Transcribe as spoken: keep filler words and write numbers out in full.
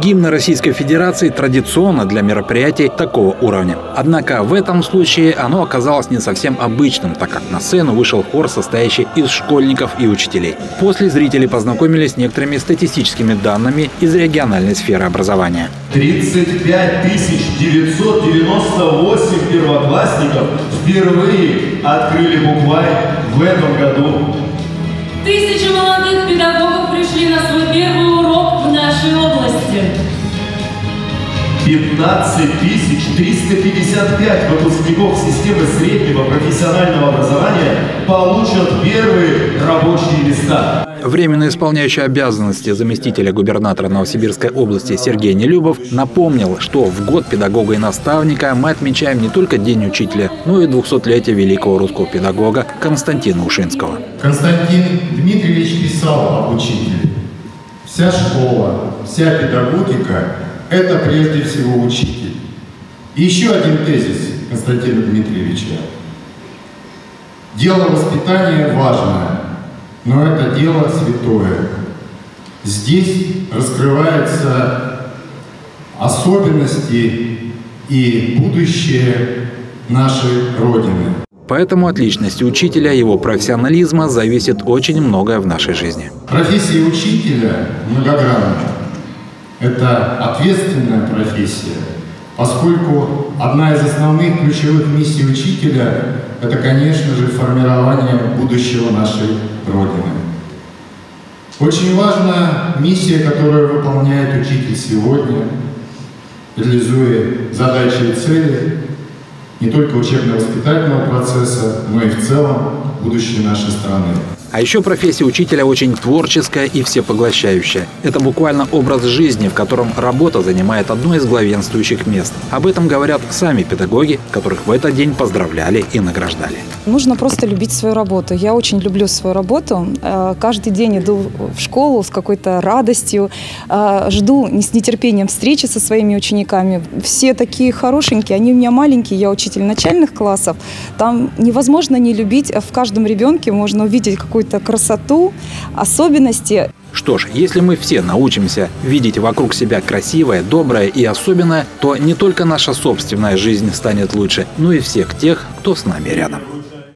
Гимн Российской Федерации традиционно для мероприятий такого уровня. Однако в этом случае оно оказалось не совсем обычным, так как на сцену вышел хор, состоящий из школьников и учителей. После зрители познакомились с некоторыми статистическими данными из региональной сферы образования. тридцать пять тысяч девятьсот девяносто восемь первоклассников впервые открыли букварь в этом году. Тысячи молодых педагогов пришли на свой первый урок в нашей области. пятнадцать тысяч триста пятьдесят пять выпускников системы среднего профессионального образования получат первые рабочие места. Временно исполняющий обязанности заместителя губернатора Новосибирской области Сергей Нелюбов напомнил, что в год педагога и наставника мы отмечаем не только День учителя, но и двухсотлетие великого русского педагога Константина Ушинского. Константин Дмитриевич писал об учителе: «Вся школа, вся педагогика – это прежде всего учитель». И еще один тезис Константина Дмитриевича: «Дело воспитания важное, но это дело святое. Здесь раскрываются особенности и будущее нашей Родины». Поэтому от личности учителя и его профессионализма зависит очень многое в нашей жизни. Профессия учителя многогранна. Это ответственная профессия, поскольку одна из основных ключевых миссий учителя – это, конечно же, формирование будущего нашей Родины. Очень важна миссия, которую выполняет учитель сегодня, реализуя задачи и цели не только учебно-воспитательного процесса, но и в целом будущее нашей страны. А еще профессия учителя очень творческая и всепоглощающая. Это буквально образ жизни, в котором работа занимает одно из главенствующих мест. Об этом говорят сами педагоги, которых в этот день поздравляли и награждали. Нужно просто любить свою работу. Я очень люблю свою работу. Каждый день иду в школу с какой-то радостью. Жду с нетерпением встречи со своими учениками. Все такие хорошенькие, они у меня маленькие. Я учитель начальных классов. Там невозможно не любить. В каждом ребенке можно увидеть какую-то красоту, особенности. Что ж, если мы все научимся видеть вокруг себя красивое, доброе и особенное, то не только наша собственная жизнь станет лучше, но и всех тех, кто с нами рядом.